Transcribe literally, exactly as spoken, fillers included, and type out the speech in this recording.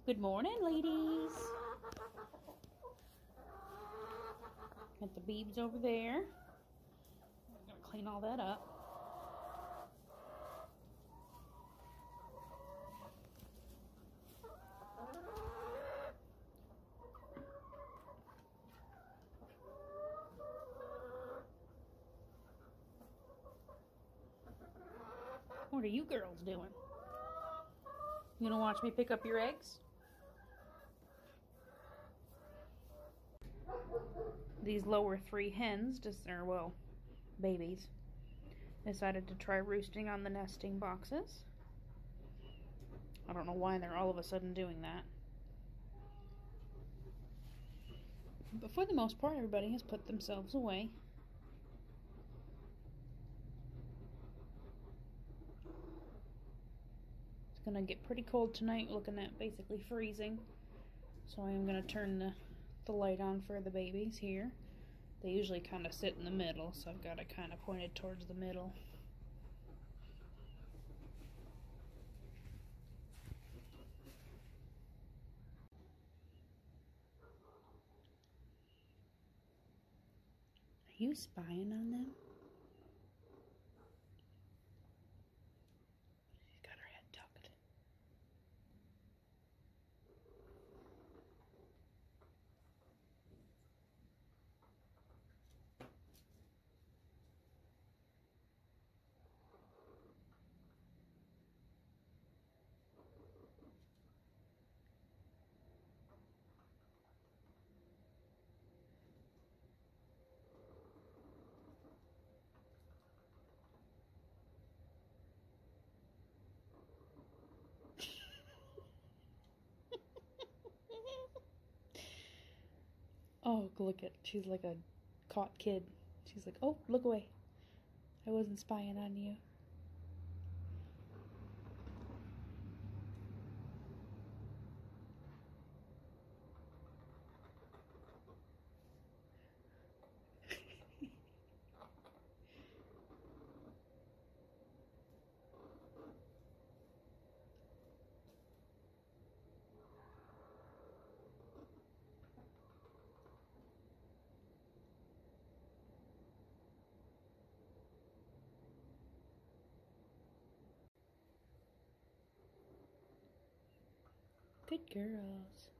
Good morning, ladies. Got the beebs over there. I'm gonna clean all that up. What are you girls doing? You gonna watch me pick up your eggs? These lower three hens, just or well, babies, decided to try roosting on the nesting boxes. I don't know why they're all of a sudden doing that. But for the most part, everybody has put themselves away. It's gonna get pretty cold tonight, looking at basically freezing. So I am gonna turn the, the light on for the babies here. They usually kind of sit in the middle, so I've got it kind of pointed towards the middle. Are you spying on them? She's got her head tucked. Oh, look at, she's like a caught kid. She's like, oh, look away. I wasn't spying on you. Good girls.